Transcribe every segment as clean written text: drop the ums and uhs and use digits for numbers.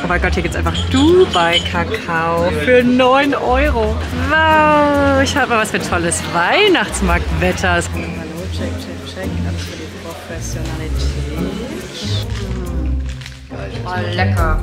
Oh mein Gott, hier gibt es einfach Dubai-Kakao für 9 Euro. Wow, ich habe mal was für tolles Weihnachtsmarktwetter. Hallo, check. Alles für die Professionalität. Oh, lecker.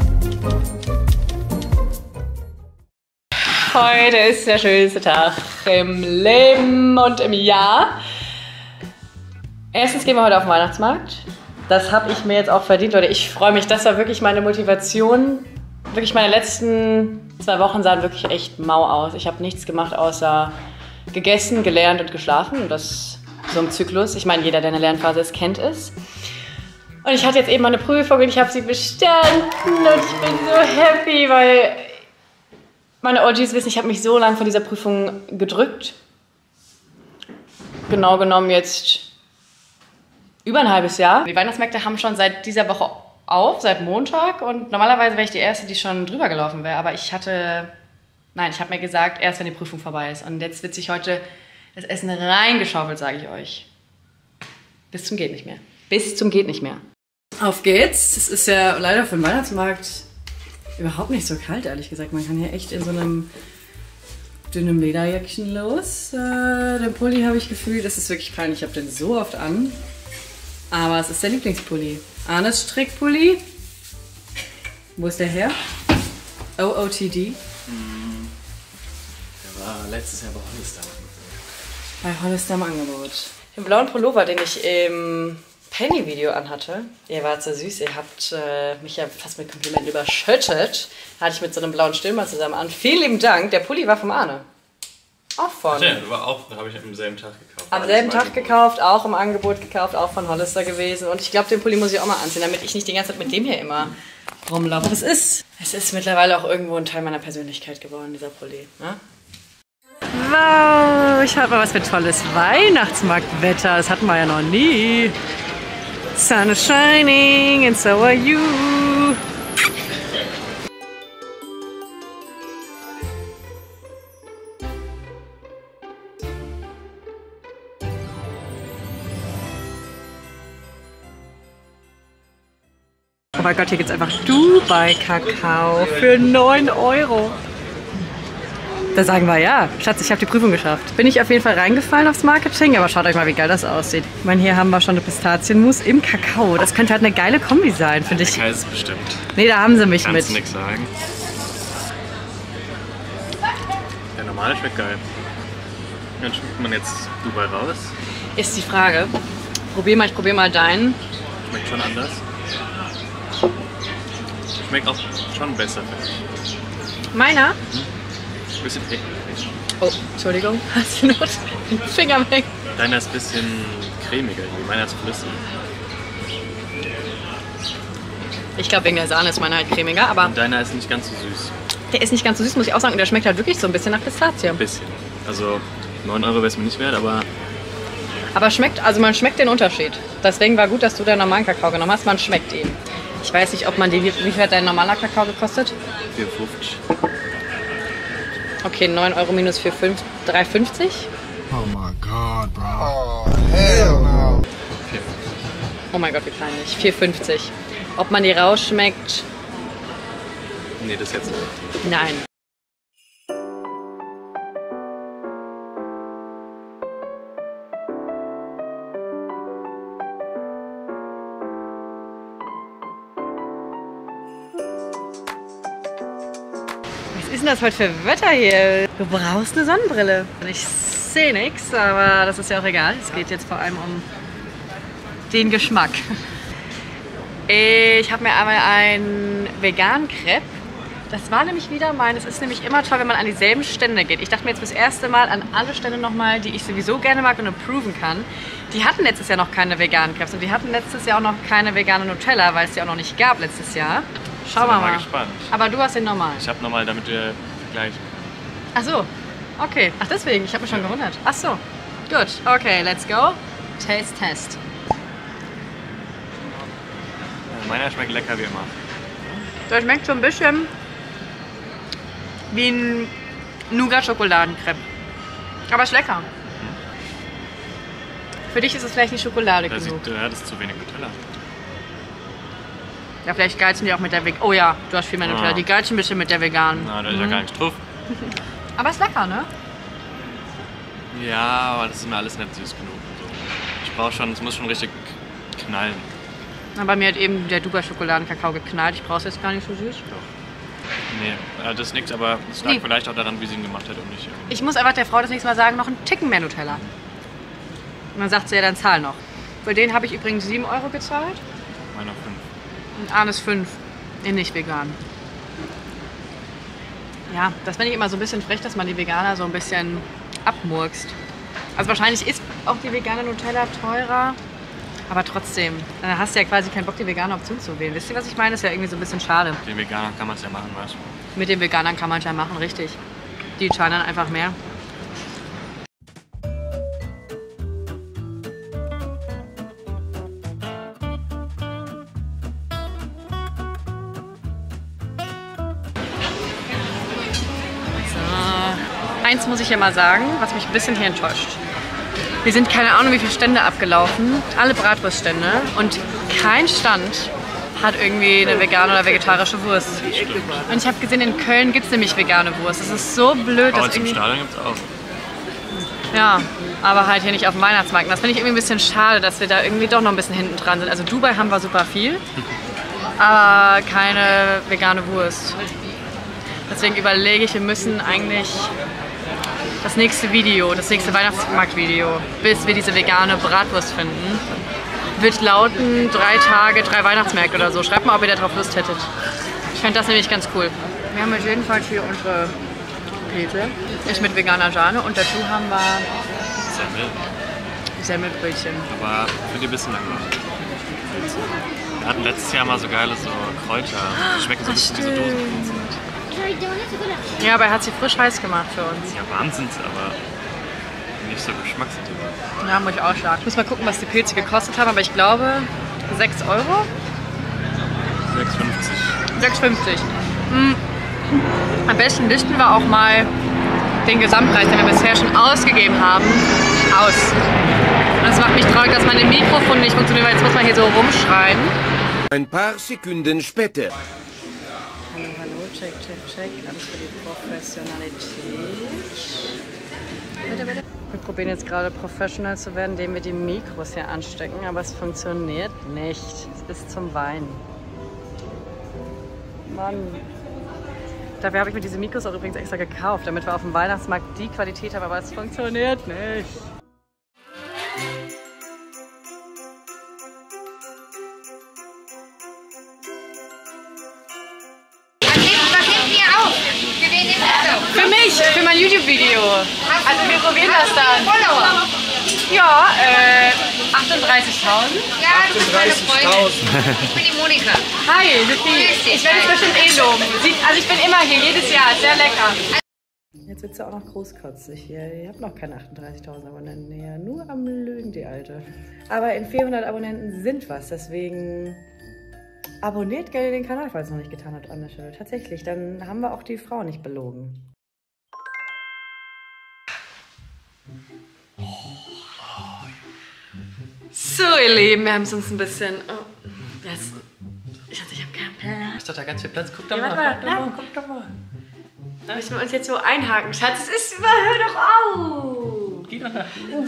Heute ist der schönste Tag im Leben und im Jahr. Erstens gehen wir heute auf den Weihnachtsmarkt. Das habe ich mir jetzt auch verdient, Leute. Ich freue mich. Das war wirklich meine Motivation. Wirklich meine letzten 2 Wochen sahen wirklich echt mau aus. Ich habe nichts gemacht, außer gegessen, gelernt und geschlafen. Und das so im Zyklus. Ich meine, jeder, der in der Lernphase ist, kennt es. Und ich hatte jetzt eben meine Prüfung und ich habe sie bestanden. Und ich bin so happy, weil meine OGs wissen, ich habe mich so lange von dieser Prüfung gedrückt. Genau genommen jetzt über ein halbes Jahr. Die Weihnachtsmärkte haben schon seit dieser Woche auf, seit Montag. Und normalerweise wäre ich die Erste, die schon drüber gelaufen wäre. Aber ich habe mir gesagt, erst wenn die Prüfung vorbei ist. Und jetzt wird sich heute das Essen reingeschaufelt, sage ich euch. Bis zum geht nicht mehr. Bis zum geht nicht mehr. Auf geht's. Es ist ja leider für den Weihnachtsmarkt überhaupt nicht so kalt, ehrlich gesagt. Man kann hier echt in so einem dünnen Lederjäckchen los. Den Pulli habe ich gefühlt, das ist wirklich peinlich. Ich habe den so oft an. Aber es ist der Lieblingspulli. Arnes Strickpulli. Wo ist der her? OOTD. Der war letztes Jahr bei Hollister. Bei Hollister im Angebot. Den blauen Pullover, den ich im Penny-Video anhatte. Ihr wart so süß, ihr habt mich ja fast mit Komplimenten überschüttet. Hatte ich mit so einem blauen Stürmer zusammen an. Vielen lieben Dank. Der Pulli war vom Arne. Auch von. Ja, war auch, habe ich am selben Tag gekauft. Am selben Tag gekauft, auch im Angebot gekauft, auch von Hollister gewesen. Und ich glaube, den Pulli muss ich auch mal anziehen, damit ich nicht die ganze Zeit mit dem hier immer rumlaufe. Aber es ist mittlerweile auch irgendwo ein Teil meiner Persönlichkeit geworden, dieser Pulli. Ne? Wow, ich habe mal was für tolles Weihnachtsmarktwetter. Das hatten wir ja noch nie. Sun is shining and so are you. Oh mein Gott, hier gibt es einfach Dubai-Kakao für 9 Euro. Da sagen wir ja. Schatz, ich habe die Prüfung geschafft. Bin ich auf jeden Fall reingefallen aufs Marketing, aber schaut euch mal, wie geil das aussieht. Ich meine, hier haben wir schon eine Pistazienmus im Kakao. Das könnte halt eine geile Kombi sein, finde ich. Lecker ist es bestimmt. Nee, da haben sie mich Kannst mit. nichts sagen. Der normale schmeckt geil. Dann schmeckt man jetzt Dubai raus. Ist die Frage. Ich probier mal deinen. Schmeckt schon anders. Schmeckt auch schon besser, finde ich. Meiner? Ein bisschen Oh, Entschuldigung. Hast du noch den Finger weg? Deiner ist ein bisschen cremiger, irgendwie. Meiner ist flüssig. Ich glaube, wegen der Sahne ist meiner halt cremiger, aber Und deiner ist nicht ganz so süß. der ist nicht ganz so süß, muss ich auch sagen. Und der schmeckt halt wirklich so ein bisschen nach Pistazie. Ein bisschen. Also 9 Euro wäre es mir nicht wert, aber Aber man schmeckt den Unterschied. Deswegen war gut, dass du den normalen Kakao genommen hast. Man schmeckt ihn. Ich weiß nicht, ob man wie viel hat dein normaler Kakao gekostet? 4,50. Okay, 9 Euro minus 4,5, 3,50. Oh my God, bro. Oh, hell no. Oh mein Gott, wie peinlich. 4,50. Ob man die rausschmeckt? Nee, das jetzt nicht. Nein. Was ist denn das heute für Wetter hier? Du brauchst eine Sonnenbrille. Ich sehe nichts, aber das ist ja auch egal. Es geht jetzt vor allem um den Geschmack. Ich habe mir einmal einen veganen Crepe. Das war nämlich wieder es ist nämlich immer toll, wenn man an dieselben Stände geht. Ich dachte mir jetzt das erste Mal an alle Stände nochmal, die ich sowieso gerne mag und approven kann. Die hatten letztes Jahr noch keine veganen Crepes und die hatten letztes Jahr auch noch keine vegane Nutella, weil es die auch noch nicht gab letztes Jahr. Schauen wir mal. Gespannt. Aber du hast den normal. Ich habe nochmal, damit wir vergleichen. Ach so, okay. Ach deswegen, ich habe mich schon gewundert. Ach so, gut. Okay, let's go. Taste Test. Meiner schmeckt lecker wie immer. Das schmeckt so ein bisschen wie ein Nougat-Schokoladencrepe. Aber ist lecker. Für dich ist es vielleicht nicht Schokolade genug. Ja, das ist zu wenig Nutella. Ja, vielleicht geizen die auch mit der veganen. Oh ja, du hast viel mehr Nutella. Die geizen ein bisschen mit der veganen. Na, da ist ja gar nichts drauf. Aber ist lecker, ne? Ja, aber das ist mir alles nicht süß genug. Und so. Ich brauche schon, es muss schon richtig knallen. Na, bei mir hat eben der Dubai-Schokoladenkakao geknallt. Ich brauche es jetzt gar nicht so süß. Doch. Nee, das ist nichts, aber es lag vielleicht auch daran, wie sie ihn gemacht hat und nicht. Ich muss einfach der Frau das nächste Mal sagen, noch einen Ticken mehr Nutella. Und dann sagt sie ja, dann zahl noch. Für den habe ich übrigens 7 € gezahlt. Meiner 5. Und Arnes 5. In nicht vegan. Ja, das finde ich immer so ein bisschen frech, dass man die Veganer so ein bisschen abmurkst. Also wahrscheinlich ist auch die vegane Nutella teurer. Aber trotzdem, dann hast du ja quasi keinen Bock, die vegane Option zu wählen. Wisst ihr, was ich meine? Ist ja irgendwie so ein bisschen schade. Den Veganern kann man es ja machen, weißt du? Mit den Veganern kann man es ja machen, richtig. Die zahlen dann einfach mehr. Eins muss ich ja mal sagen, was mich ein bisschen hier enttäuscht. Wir sind keine Ahnung wie viele Stände abgelaufen, alle Bratwurststände und kein Stand hat irgendwie eine vegane oder vegetarische Wurst. Und ich habe gesehen, in Köln gibt es nämlich vegane Wurst. Das ist so blöd, Aber dass im irgendwie... Stadion gibt es auch. Ja, aber halt hier nicht auf dem Weihnachtsmarkt. Und das finde ich irgendwie ein bisschen schade, dass wir da irgendwie doch noch ein bisschen hinten dran sind. Also Dubai haben wir super viel, aber keine vegane Wurst. Deswegen überlege ich, wir müssen eigentlich das nächste Video, das nächste Weihnachtsmarktvideo, bis wir diese vegane Bratwurst finden, wird lauten 3 Tage, 3 Weihnachtsmärkte oder so. Schreibt mal, ob ihr da drauf Lust hättet. Ich fände das nämlich ganz cool. Wir haben jetzt jedenfalls hier unsere Käse. Ist mit veganer Sahne und dazu haben wir Semmel. Semmelbrötchen. Aber finde ich ein bisschen langweilig. Wir hatten letztes Jahr mal so geile so Kräuter. Die schmecken so ein bisschen wie so Dosenpizza. Ja, aber er hat sie frisch heiß gemacht für uns. Ja, warm sind sie, aber nicht so geschmacksintensiv. Ja, muss ich auch sagen. Ich muss mal gucken, was die Pilze gekostet haben, aber ich glaube 6 €. 6,50. 6,50. Am besten listen wir auch mal den Gesamtpreis, den wir bisher schon ausgegeben haben, aus. Und das macht mich traurig, dass meine Mikrofon nicht funktioniert, weil jetzt muss man hier so rumschreien. Ein paar Sekunden später. Hallo, hallo, check, check, check. Alles für die Professionalität. Bitte, bitte. Wir probieren jetzt gerade professional zu werden, indem wir die Mikros hier anstecken, aber es funktioniert nicht. Es ist zum Weinen. Mann. Dafür habe ich mir diese Mikros auch übrigens extra gekauft, damit wir auf dem Weihnachtsmarkt die Qualität haben, aber es funktioniert nicht. Für mich, für mein YouTube-Video. Also wir probieren das dann. Ja, 38.000. Ja, du bist meine Freundin. Ich bin die Monika. Hi, Luki. Ich werde es bestimmt eh loben. Also ich bin immer hier, jedes Jahr. Sehr lecker. Jetzt wird sie auch noch großkotzig hier. Ich habe noch keine 38.000 Abonnenten hier. Nur am Lügen, die Alte. Aber in 400 Abonnenten sind was. Deswegen abonniert gerne den Kanal, falls es noch nicht getan habt an der Stelle. Tatsächlich, dann haben wir auch die Frau nicht belogen. So, ihr Lieben, wir haben es uns ein bisschen... Oh, jetzt, ich habe keinen Plan. Ist doch da ganz viel Platz. Guck doch Ja, mal. warte mal, Guck doch mal. da müssen wir uns jetzt so einhaken. Schatz, es ist... Hör doch auf! Geh doch nach.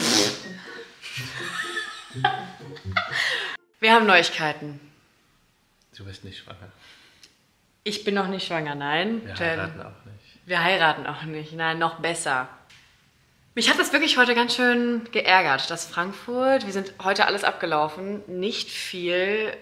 Wir haben Neuigkeiten. Du bist nicht schwanger. Ich bin noch nicht schwanger, nein. Wir denn heiraten auch nicht. Wir heiraten auch nicht. Nein, noch besser. Mich hat das wirklich heute ganz schön geärgert, dass Frankfurt, wir sind heute alles abgelaufen, nicht viel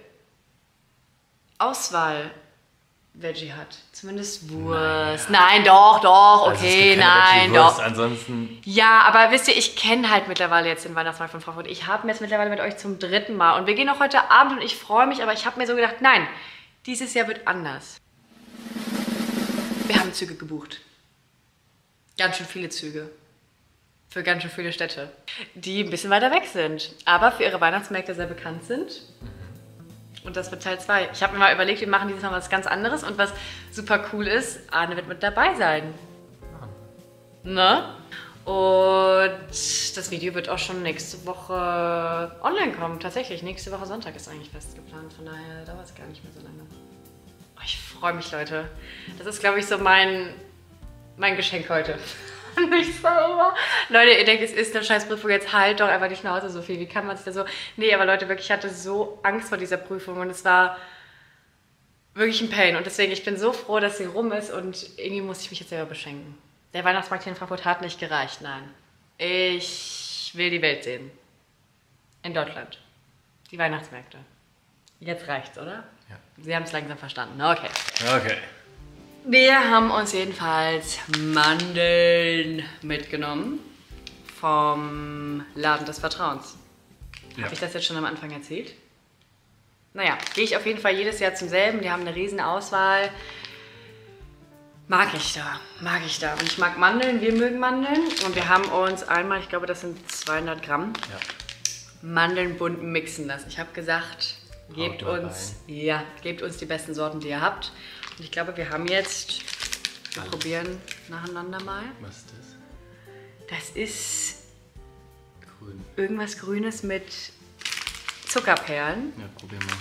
Auswahl-Veggie hat. Zumindest Wurst. Naja. Nein, doch, Also okay, es gibt keine nein, Veggie-Wurst, doch. Ansonsten. Ja, aber wisst ihr, ich kenne halt mittlerweile jetzt den Weihnachtsmarkt von Frankfurt. Ich habe mir jetzt mittlerweile mit euch zum 3. Mal und wir gehen auch heute Abend und ich freue mich, aber ich habe mir so gedacht, nein, dieses Jahr wird anders. Wir haben Züge gebucht. Ganz schön viele Züge. Für ganz schön viele Städte, die ein bisschen weiter weg sind, aber für ihre Weihnachtsmärkte sehr bekannt sind. Und das wird Teil 2. Ich habe mir mal überlegt, wir machen dieses Mal was ganz anderes und was super cool ist, Arne wird mit dabei sein. Ne? Und das Video wird auch schon nächste Woche online kommen. Tatsächlich, nächste Woche Sonntag ist eigentlich fest geplant. Von daher dauert es gar nicht mehr so lange. Oh, ich freue mich, Leute. Das ist, glaube ich, so mein Geschenk heute. Nicht so immer. Leute, ihr denkt, es ist eine Scheißprüfung, jetzt halt doch einfach die Schnauze so viel. Wie kann man sich da so... Nee, aber Leute, wirklich, ich hatte so Angst vor dieser Prüfung und es war wirklich ein Pain. Und deswegen, ich bin so froh, dass sie rum ist und irgendwie muss ich mich jetzt selber beschenken. Der Weihnachtsmarkt hier in Frankfurt hat nicht gereicht, nein. Ich will die Welt sehen. In Deutschland. Die Weihnachtsmärkte. Jetzt reicht's, oder? Ja. Sie haben es langsam verstanden. Okay. Okay. Wir haben uns jedenfalls Mandeln mitgenommen vom Laden des Vertrauens. Ja. Habe ich das jetzt schon am Anfang erzählt? Naja, gehe ich auf jeden Fall jedes Jahr zum selben. Die haben eine riesen Auswahl. Mag ich da. Und ich mag Mandeln, wir mögen Mandeln. Und wir haben uns einmal, ich glaube, das sind 200 Gramm, Mandeln bunt mixen lassen. Ich habe gesagt, gebt uns die besten Sorten, die ihr habt. Und ich glaube, wir haben jetzt, wir probieren nacheinander mal. Was ist das? Das ist Grün. irgendwas Grünes mit Zuckerperlen. Ja, probier mal.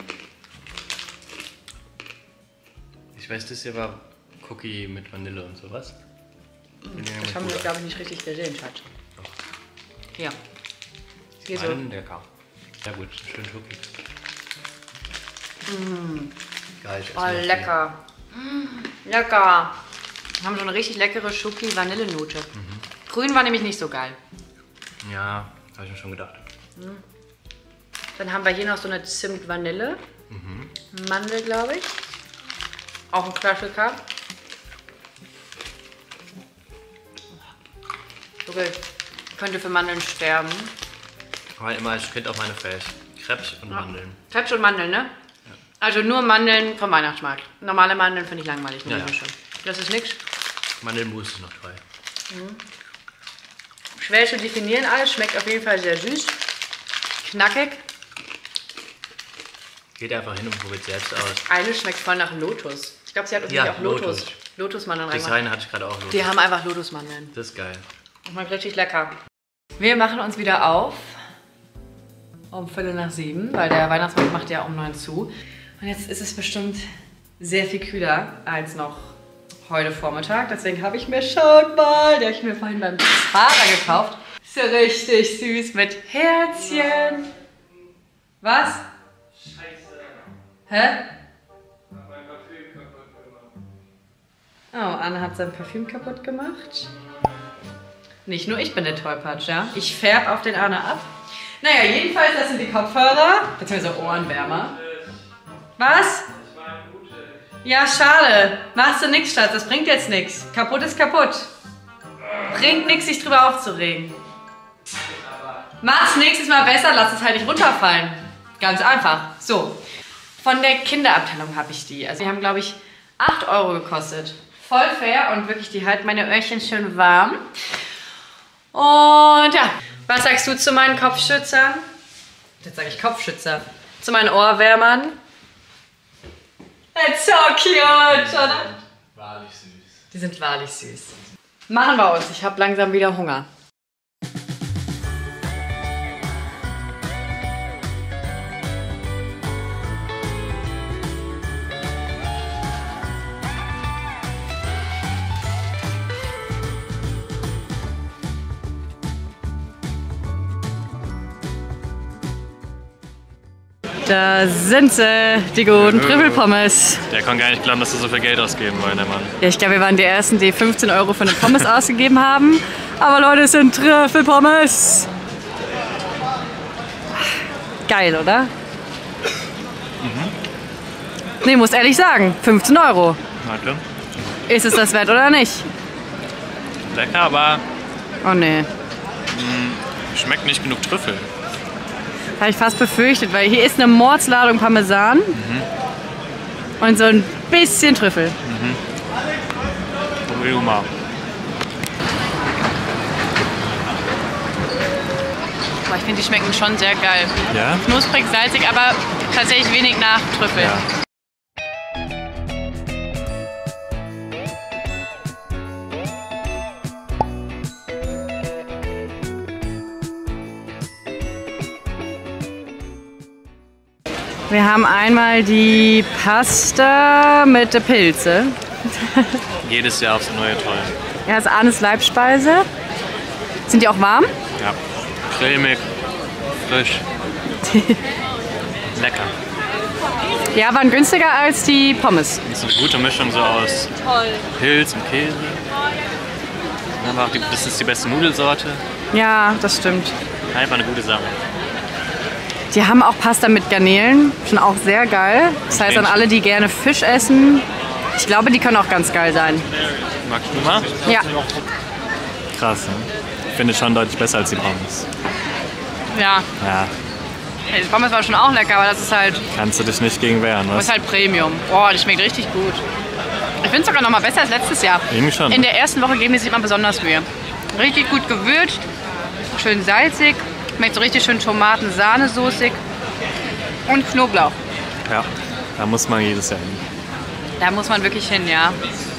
Ich weiß, das hier war Cookie mit Vanille und sowas. Das haben wir, glaube ich, nicht richtig gesehen, Schatz. Doch. Ja. Hier so. Lecker. Sehr gut, schön Cookie. Geil, ich esse Oh, noch lecker. Lecker. Wir haben so eine richtig leckere Schoki-Vanillenote. Grün war nämlich nicht so geil. viel. Ja, habe ich mir schon gedacht. Dann haben wir hier noch so eine Zimt-Vanille. Mandel, glaube ich. Auch ein Klassiker. Okay. Könnte für Mandeln sterben. Aber immer als Kind auf meine Face. Krebs und Mandeln. Krebs und Mandeln, ne? Ja. Also nur Mandeln vom Weihnachtsmarkt. Normale Mandeln finde ich langweilig. Ja. Das ist nix. Mandelmus ist noch toll. Schwer zu definieren alles. Schmeckt auf jeden Fall sehr süß. Knackig. Geht einfach hin und probiert selbst aus. Eine schmeckt voll nach Lotus. Ich glaube, sie hat irgendwie auch Lotusmandeln Das reingemacht. eine hatte ich gerade auch. Die haben einfach Lotusmandeln. Das ist geil. Schmeckt richtig lecker. Wir machen uns wieder auf. Um 6:45, weil der Weihnachtsmarkt macht ja um 9 zu. Und jetzt ist es bestimmt sehr viel kühler als noch heute Vormittag. Deswegen habe ich mir, schaut mal, der habe ich mir vorhin beim Fahrer gekauft. Ist ja richtig süß mit Herzchen. Was? Scheiße. Hä? Mein Parfüm kaputt gemacht. Oh, Anne hat sein Parfüm kaputt gemacht. Nicht nur ich bin der Tollpatsch, ja? Ich färbe auf den Anne ab. Naja, jedenfalls, das sind die Kopfhörer, beziehungsweise Ohrenwärmer. Was? Ja, schade. Machst du nix, Schatz, das bringt jetzt nichts. Kaputt ist kaputt. Bringt nichts, sich drüber aufzuregen. Mach's nächstes Mal besser, lass es halt nicht runterfallen. Ganz einfach. So, von der Kinderabteilung habe ich die. Also die haben, glaube ich, 8 € gekostet. Voll fair und wirklich, die halten meine Öhrchen schön warm. Und ja, was sagst du zu meinen Kopfschützern? Jetzt sage ich Kopfschützer. Zu meinen Ohrwärmern? It's so cute, oder? Wahrlich süß. Die sind wahrlich süß. Machen wir uns, ich habe langsam wieder Hunger. Da sind sie, die guten Trüffelpommes. Der kann gar nicht glauben, dass sie so viel Geld ausgeben wollen, der Mann. Ja, ich glaube, wir waren die Ersten, die 15 € für eine Pommes ausgegeben haben. Aber Leute, es sind Trüffelpommes. Geil, oder? Nee, muss ehrlich sagen, 15 €. Warte. Ist es das wert oder nicht? Lecker, aber Oh nee. schmeckt nicht genug Trüffel. Habe ich fast befürchtet, weil hier ist eine Mordsladung Parmesan und so ein bisschen Trüffel. Probier du mal. Aber ich finde, die schmecken schon sehr geil. Ja? Knusprig, salzig, aber tatsächlich wenig nach Trüffel. Ja. Wir haben einmal die Pasta mit der Pilze. Jedes Jahr aufs Neue toll. Ja, das ist Arnes Leibspeise. Sind die auch warm? Ja, cremig, frisch. Lecker. Ja, waren günstiger als die Pommes. Das ist eine gute Mischung so aus Pilz und Käse. Aber auch das ist die beste Nudelsorte. Ja, das stimmt. Einfach eine gute Sache. Die haben auch Pasta mit Garnelen, schon auch sehr geil. Das heißt an alle, die gerne Fisch essen, ich glaube, die können auch ganz geil sein. Magst du mal? Ja. Krass, ne? Ich finde schon deutlich besser als die Pommes. Ja. Ja, Die Pommes war schon auch lecker, aber das ist halt, kannst du dich nicht gegen wehren, das was? ist halt Premium. Boah, die schmeckt richtig gut. Ich finde es sogar noch mal besser als letztes Jahr. Irgendwie schon. In der ersten Woche geben die sich immer besonders Mühe. Richtig gut gewürzt, schön salzig, schmeckt so richtig schön Tomaten-Sahnesoßig und Knoblauch. Ja, da muss man jedes Jahr hin. Da muss man wirklich hin, ja.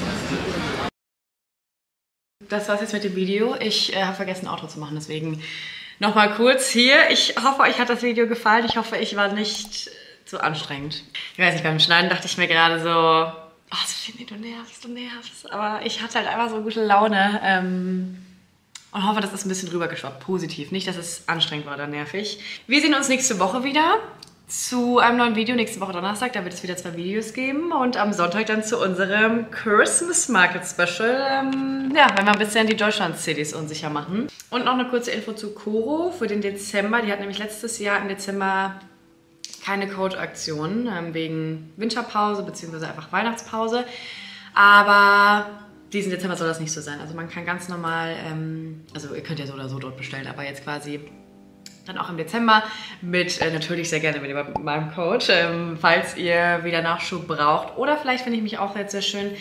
Das war's jetzt mit dem Video. Ich habe vergessen, ein Outro zu machen, deswegen nochmal kurz hier. Ich hoffe, euch hat das Video gefallen. Ich hoffe, ich war nicht zu anstrengend. Ich weiß nicht, beim Schneiden dachte ich mir gerade so, oh, Sophie, du nervst. Aber ich hatte halt einfach so gute Laune und hoffe, das ist ein bisschen rübergeschwappt, positiv. Nicht, dass es anstrengend war oder nervig. Wir sehen uns nächste Woche wieder zu einem neuen Video. Nächste Woche Donnerstag, da wird es wieder 2 Videos geben. Und am Sonntag dann zu unserem Christmas Market Special. Ja, wenn wir ein bisschen die Deutschland-CDs unsicher machen. Und noch eine kurze Info zu Koro für den Dezember. Die hat nämlich letztes Jahr im Dezember keine Code-Aktion wegen Winterpause bzw. einfach Weihnachtspause. Aber diesen Dezember soll das nicht so sein. Also man kann ganz normal, also ihr könnt ja so oder so dort bestellen, aber jetzt quasi dann auch im Dezember mit natürlich sehr gerne mit meinem Code, falls ihr wieder Nachschub braucht. Oder vielleicht finde ich mich auch jetzt sehr schön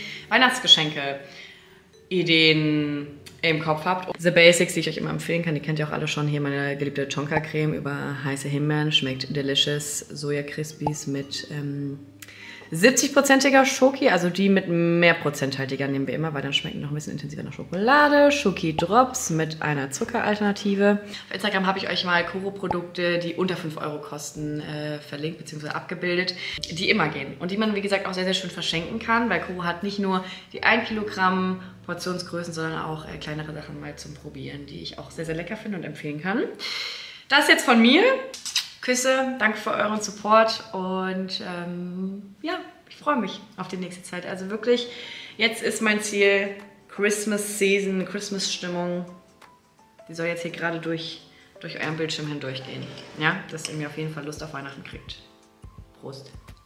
Weihnachtsgeschenke-Ideen im Kopf habt. The Basics, die ich euch immer empfehlen kann, die kennt ihr auch alle schon. Hier meine geliebte Chonka-Creme über heiße Himbeeren, schmeckt delicious. Soja Crispies mit 70%iger Schoki, also die mit mehr prozenthaltiger nehmen wir immer, weil dann schmecken noch ein bisschen intensiver nach Schokolade. Schoki Drops mit einer Zuckeralternative. Auf Instagram habe ich euch mal Koro-Produkte, die unter 5 Euro kosten, verlinkt bzw. abgebildet, die immer gehen. Und die man, wie gesagt, auch sehr, sehr schön verschenken kann, weil Koro hat nicht nur die 1 Kilogramm Portionsgrößen, sondern auch kleinere Sachen mal zum Probieren, die ich auch sehr, sehr lecker finde und empfehlen kann. Das jetzt von mir. Küsse, danke für euren Support und ja, ich freue mich auf die nächste Zeit. Also wirklich, jetzt ist mein Ziel Christmas Season, Christmas Stimmung. Die soll jetzt hier gerade durch euren Bildschirm hindurchgehen. Ja, dass ihr mir auf jeden Fall Lust auf Weihnachten kriegt. Prost.